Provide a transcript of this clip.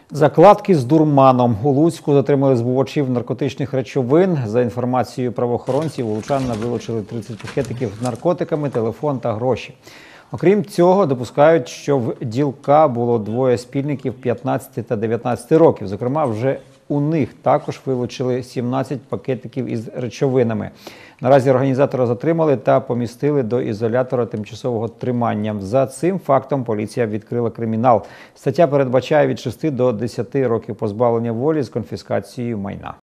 Закладки з дурманом. У Луцьку затримали збувачів наркотичних речовин. За інформацією правоохоронців, у лучанина вилучили 30 пакетиків з наркотиками, телефон та гроші. Окрім цього, допускають, що в ділка було двоє спільників 15 та 19 років. Зокрема, вже у них також вилучили 17 пакетиків із речовинами. Наразі організатора затримали та помістили до ізолятора тимчасового тримання. За цим фактом поліція відкрила кримінал. Стаття передбачає від 6 до 10 років позбавлення волі з конфіскацією майна.